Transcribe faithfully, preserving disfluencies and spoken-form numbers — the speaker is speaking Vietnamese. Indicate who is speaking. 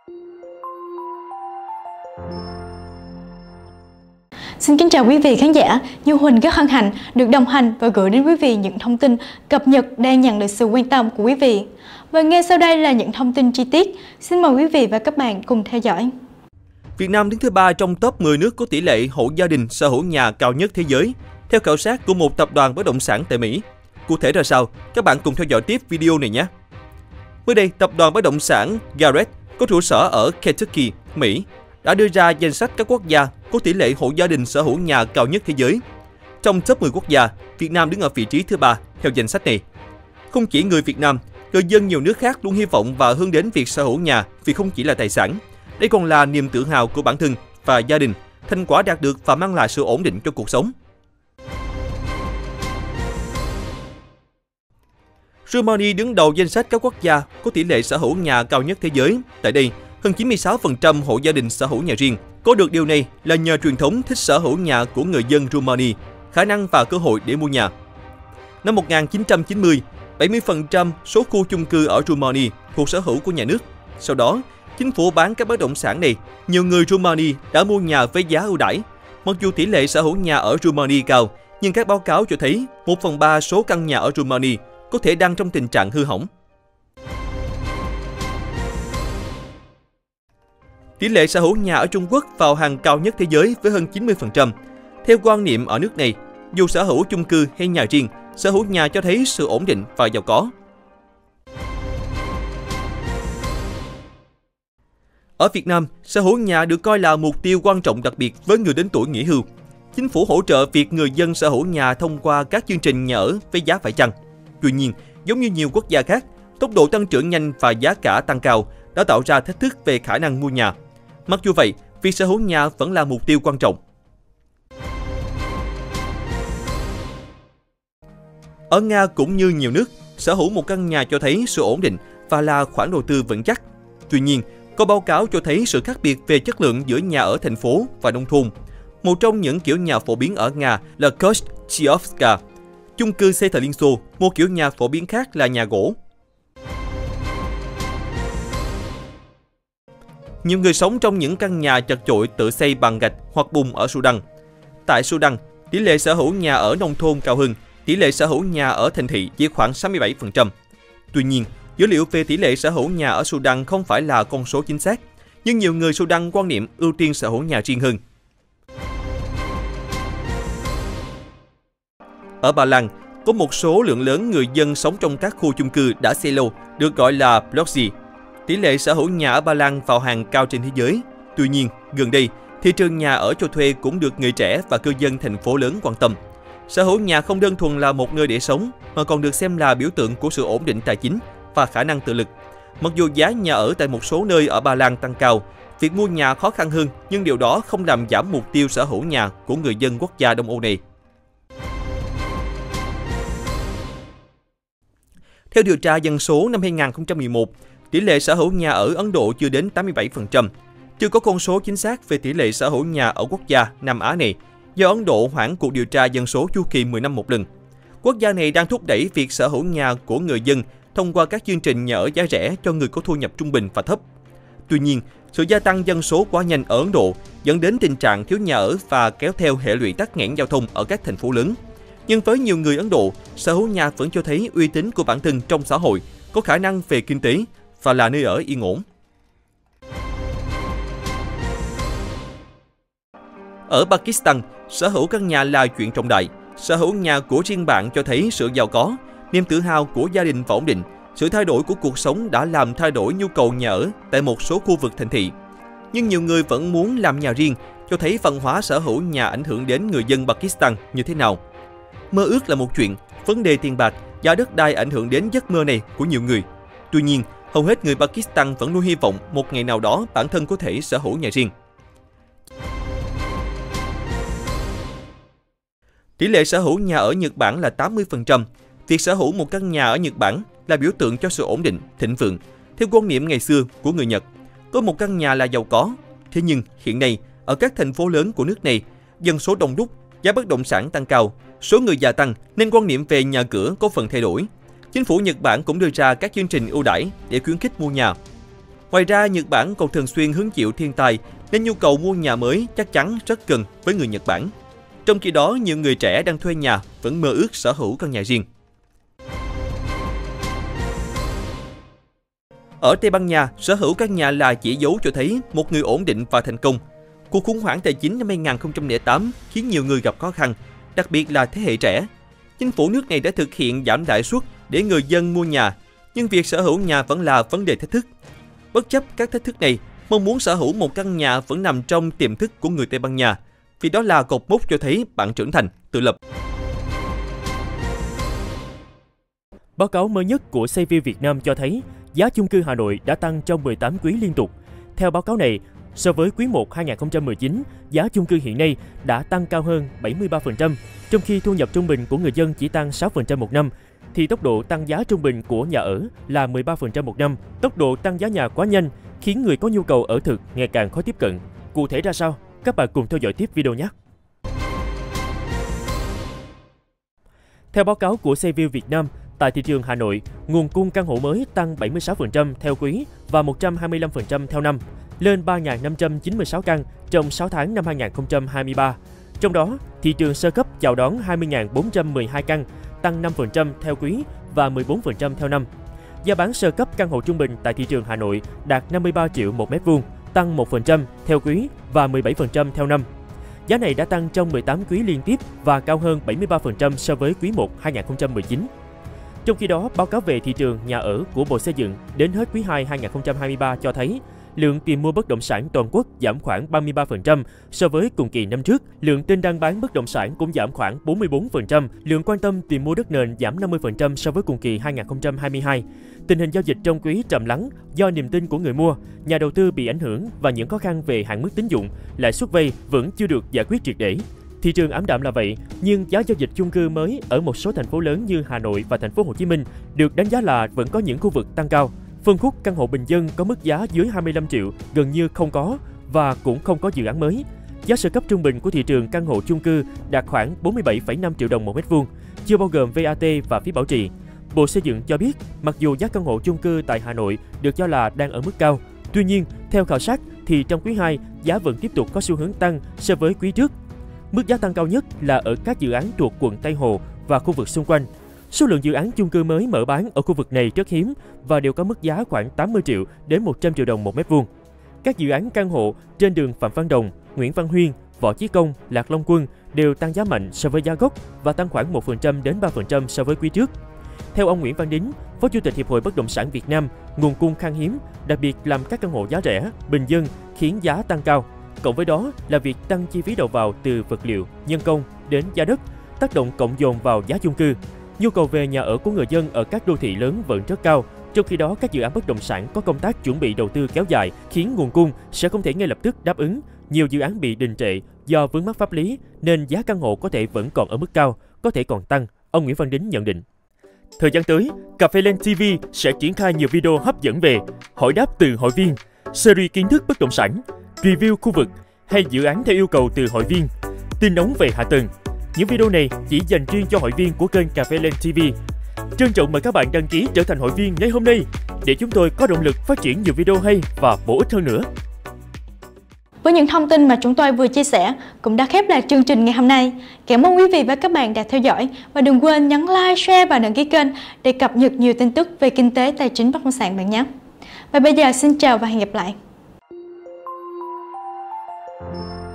Speaker 1: Xin kính chào quý vị khán giả, Như Huỳnh rất hân hạnh được đồng hành và gửi đến quý vị những thông tin cập nhật đang nhận được sự quan tâm của quý vị. Và ngay sau đây là những thông tin chi tiết. Xin mời quý vị và các bạn cùng theo dõi.
Speaker 2: Việt Nam đứng thứ ba trong top mười nước có tỷ lệ hộ gia đình sở hữu nhà cao nhất thế giới, theo khảo sát của một tập đoàn bất động sản tại Mỹ. Cụ thể ra sao? Các bạn cùng theo dõi tiếp video này nhé! Mới đây, tập đoàn bất động sản Garrett có trụ sở ở Kentucky, Mỹ, đã đưa ra danh sách các quốc gia có tỷ lệ hộ gia đình sở hữu nhà cao nhất thế giới. Trong top mười quốc gia, Việt Nam đứng ở vị trí thứ ba theo danh sách này. Không chỉ người Việt Nam, người dân nhiều nước khác luôn hy vọng và hướng đến việc sở hữu nhà vì không chỉ là tài sản. Đây còn là niềm tự hào của bản thân và gia đình, thành quả đạt được và mang lại sự ổn định cho cuộc sống. Rumani đứng đầu danh sách các quốc gia có tỷ lệ sở hữu nhà cao nhất thế giới. Tại đây, hơn chín mươi sáu phần trăm hộ gia đình sở hữu nhà riêng. Có được điều này là nhờ truyền thống thích sở hữu nhà của người dân Rumani, khả năng và cơ hội để mua nhà. Năm một nghìn chín trăm chín mươi, bảy mươi phần trăm số khu chung cư ở Rumani thuộc sở hữu của nhà nước. Sau đó, chính phủ bán các bất động sản này, nhiều người Rumani đã mua nhà với giá ưu đãi. Mặc dù tỷ lệ sở hữu nhà ở Rumani cao, nhưng các báo cáo cho thấy một phần ba số căn nhà ở Rumani có thể đang trong tình trạng hư hỏng. Tỷ lệ sở hữu nhà ở Trung Quốc vào hàng cao nhất thế giới với hơn chín mươi phần trăm. Theo quan niệm ở nước này, dù sở hữu chung cư hay nhà riêng, sở hữu nhà cho thấy sự ổn định và giàu có. Ở Việt Nam, sở hữu nhà được coi là mục tiêu quan trọng đặc biệt với người đến tuổi nghỉ hưu. Chính phủ hỗ trợ việc người dân sở hữu nhà thông qua các chương trình nhà ở với giá phải chăng. Tuy nhiên, giống như nhiều quốc gia khác, tốc độ tăng trưởng nhanh và giá cả tăng cao đã tạo ra thách thức về khả năng mua nhà. Mặc dù vậy, việc sở hữu nhà vẫn là mục tiêu quan trọng. Ở Nga cũng như nhiều nước, sở hữu một căn nhà cho thấy sự ổn định và là khoản đầu tư vững chắc. Tuy nhiên, có báo cáo cho thấy sự khác biệt về chất lượng giữa nhà ở thành phố và nông thôn. Một trong những kiểu nhà phổ biến ở Nga là Kostyovska, chung cư xây thời Liên Xô, một kiểu nhà phổ biến khác là nhà gỗ. Nhiều người sống trong những căn nhà chật chội tự xây bằng gạch hoặc bùn ở Sudan. Tại Sudan, tỷ lệ sở hữu nhà ở nông thôn cao hơn, tỷ lệ sở hữu nhà ở thành thị chỉ khoảng sáu mươi bảy phần trăm. Tuy nhiên, dữ liệu về tỷ lệ sở hữu nhà ở Sudan không phải là con số chính xác, nhưng nhiều người Sudan quan niệm ưu tiên sở hữu nhà riêng hơn. Ở Ba Lan, có một số lượng lớn người dân sống trong các khu chung cư đã xây lâu, được gọi là blockzy. Tỷ lệ sở hữu nhà ở Ba Lan vào hàng cao trên thế giới. Tuy nhiên, gần đây, thị trường nhà ở cho thuê cũng được người trẻ và cư dân thành phố lớn quan tâm. Sở hữu nhà không đơn thuần là một nơi để sống, mà còn được xem là biểu tượng của sự ổn định tài chính và khả năng tự lực. Mặc dù giá nhà ở tại một số nơi ở Ba Lan tăng cao, việc mua nhà khó khăn hơn, nhưng điều đó không làm giảm mục tiêu sở hữu nhà của người dân quốc gia Đông Âu này. Theo điều tra dân số năm hai nghìn không trăm mười một, tỷ lệ sở hữu nhà ở Ấn Độ chưa đến tám mươi bảy phần trăm. Chưa có con số chính xác về tỷ lệ sở hữu nhà ở quốc gia Nam Á này, do Ấn Độ hoãn cuộc điều tra dân số chu kỳ mười năm một lần. Quốc gia này đang thúc đẩy việc sở hữu nhà của người dân thông qua các chương trình nhà ở giá rẻ cho người có thu nhập trung bình và thấp. Tuy nhiên, sự gia tăng dân số quá nhanh ở Ấn Độ dẫn đến tình trạng thiếu nhà ở và kéo theo hệ lụy tắc nghẽn giao thông ở các thành phố lớn. Nhưng với nhiều người Ấn Độ, sở hữu nhà vẫn cho thấy uy tín của bản thân trong xã hội, có khả năng về kinh tế và là nơi ở yên ổn. Ở Pakistan, sở hữu căn nhà là chuyện trọng đại. Sở hữu nhà của riêng bạn cho thấy sự giàu có, niềm tự hào của gia đình và ổn định. Sự thay đổi của cuộc sống đã làm thay đổi nhu cầu nhà ở tại một số khu vực thành thị. Nhưng nhiều người vẫn muốn làm nhà riêng, cho thấy văn hóa sở hữu nhà ảnh hưởng đến người dân Pakistan như thế nào. Mơ ước là một chuyện, vấn đề tiền bạc, giá đất đai ảnh hưởng đến giấc mơ này của nhiều người. Tuy nhiên, hầu hết người Pakistan vẫn luôn hy vọng một ngày nào đó bản thân có thể sở hữu nhà riêng. Tỷ lệ sở hữu nhà ở Nhật Bản là tám mươi phần trăm. Việc sở hữu một căn nhà ở Nhật Bản là biểu tượng cho sự ổn định, thịnh vượng. Theo quan niệm ngày xưa của người Nhật, có một căn nhà là giàu có. Thế nhưng, hiện nay, ở các thành phố lớn của nước này, dân số đông đúc, giá bất động sản tăng cao, số người già tăng nên quan niệm về nhà cửa có phần thay đổi. Chính phủ Nhật Bản cũng đưa ra các chương trình ưu đãi để khuyến khích mua nhà. Ngoài ra, Nhật Bản còn thường xuyên hứng chịu thiên tai nên nhu cầu mua nhà mới chắc chắn rất cần với người Nhật Bản. Trong khi đó, nhiều người trẻ đang thuê nhà vẫn mơ ước sở hữu căn nhà riêng. Ở Tây Ban Nha, sở hữu căn nhà là chỉ dấu cho thấy một người ổn định và thành công. Cuộc khủng hoảng tài chính năm hai nghìn không trăm lẻ tám khiến nhiều người gặp khó khăn, đặc biệt là thế hệ trẻ. Chính phủ nước này đã thực hiện giảm lãi suất để người dân mua nhà, nhưng việc sở hữu nhà vẫn là vấn đề thách thức. Bất chấp các thách thức này, mong muốn sở hữu một căn nhà vẫn nằm trong tiềm thức của người Tây Ban Nha, vì đó là cột mốc cho thấy bạn trưởng thành, tự lập.
Speaker 3: Báo cáo mới nhất của Saville Việt Nam cho thấy giá chung cư Hà Nội đã tăng trong mười tám quý liên tục. Theo báo cáo này, so với quý một hai nghìn không trăm mười chín, giá chung cư hiện nay đã tăng cao hơn bảy mươi ba phần trăm, trong khi thu nhập trung bình của người dân chỉ tăng sáu phần trăm một năm, thì tốc độ tăng giá trung bình của nhà ở là mười ba phần trăm một năm. Tốc độ tăng giá nhà quá nhanh khiến người có nhu cầu ở thực ngày càng khó tiếp cận. Cụ thể ra sao? Các bạn cùng theo dõi tiếp video nhé! Theo báo cáo của Saville Việt Nam, tại thị trường Hà Nội, nguồn cung căn hộ mới tăng bảy mươi sáu phần trăm theo quý và một trăm hai mươi lăm phần trăm theo năm, lên ba nghìn năm trăm chín mươi sáu căn trong sáu tháng năm hai nghìn không trăm hai mươi ba. Trong đó, thị trường sơ cấp chào đón hai mươi nghìn bốn trăm mười hai căn, tăng năm phần trăm theo quý và mười bốn phần trăm theo năm. Giá bán sơ cấp căn hộ trung bình tại thị trường Hà Nội đạt năm mươi ba triệu một mét vuông, tăng một phần trăm theo quý và mười bảy phần trăm theo năm. Giá này đã tăng trong mười tám quý liên tiếp và cao hơn bảy mươi ba phần trăm so với quý một hai nghìn không trăm mười chín. Trong khi đó, báo cáo về thị trường nhà ở của Bộ Xây dựng đến hết quý hai hai nghìn không trăm hai mươi ba cho thấy lượng tìm mua bất động sản toàn quốc giảm khoảng ba mươi ba phần trăm so với cùng kỳ năm trước. Lượng tin đăng bán bất động sản cũng giảm khoảng bốn mươi bốn phần trăm. Lượng quan tâm tìm mua đất nền giảm năm mươi phần trăm so với cùng kỳ hai nghìn không trăm hai mươi hai. Tình hình giao dịch trong quý trầm lắng do niềm tin của người mua, nhà đầu tư bị ảnh hưởng và những khó khăn về hạn mức tín dụng, lãi suất vay vẫn chưa được giải quyết triệt để. Thị trường ảm đạm là vậy, nhưng giá giao dịch chung cư mới ở một số thành phố lớn như Hà Nội và thành phố Hồ Chí Minh được đánh giá là vẫn có những khu vực tăng cao. Phân khúc căn hộ bình dân có mức giá dưới hai mươi lăm triệu gần như không có và cũng không có dự án mới. Giá sơ cấp trung bình của thị trường căn hộ chung cư đạt khoảng bốn mươi bảy phẩy năm triệu đồng một mét vuông, chưa bao gồm vê a tê và phí bảo trì. Bộ Xây dựng cho biết, mặc dù giá căn hộ chung cư tại Hà Nội được cho là đang ở mức cao, tuy nhiên, theo khảo sát thì trong quý hai, giá vẫn tiếp tục có xu hướng tăng so với quý trước. Mức giá tăng cao nhất là ở các dự án thuộc quận Tây Hồ và khu vực xung quanh. Số lượng dự án chung cư mới mở bán ở khu vực này rất hiếm và đều có mức giá khoảng tám mươi triệu đến một trăm triệu đồng một mét vuông. Các dự án căn hộ trên đường Phạm Văn Đồng, Nguyễn Văn Huyên, Võ Chí Công, Lạc Long Quân đều tăng giá mạnh so với giá gốc và tăng khoảng một phần trăm đến ba phần trăm so với quý trước. Theo ông Nguyễn Văn Đính, Phó Chủ tịch Hiệp hội Bất động sản Việt Nam, nguồn cung khan hiếm, đặc biệt làm các căn hộ giá rẻ, bình dân khiến giá tăng cao. Cộng với đó là việc tăng chi phí đầu vào từ vật liệu, nhân công đến giá đất, tác động cộng dồn vào giá chung cư. Nhu cầu về nhà ở của người dân ở các đô thị lớn vẫn rất cao, trong khi đó các dự án bất động sản có công tác chuẩn bị đầu tư kéo dài khiến nguồn cung sẽ không thể ngay lập tức đáp ứng. Nhiều dự án bị đình trệ do vướng mắc pháp lý nên giá căn hộ có thể vẫn còn ở mức cao, có thể còn tăng, ông Nguyễn Văn Đính nhận định. Thời gian tới, Cà phê Lên ti vi sẽ triển khai nhiều video hấp dẫn về hỏi đáp từ hội viên, series kiến thức bất động sản, review khu vực hay dự án theo yêu cầu từ hội viên, tin nóng về hạ tầng. Những video này chỉ dành riêng cho hội viên của kênh Cà phê Lên ti vi. Trân trọng mời các bạn đăng ký trở thành hội viên ngay hôm nay để chúng tôi có động lực phát triển nhiều video hay và bổ ích hơn nữa.
Speaker 1: Với những thông tin mà chúng tôi vừa chia sẻ cũng đã khép lại chương trình ngày hôm nay. Cảm ơn quý vị và các bạn đã theo dõi và đừng quên nhấn like, share và đăng ký kênh để cập nhật nhiều tin tức về kinh tế, tài chính, bất động sản bạn nhé. Và bây giờ xin chào và hẹn gặp lại.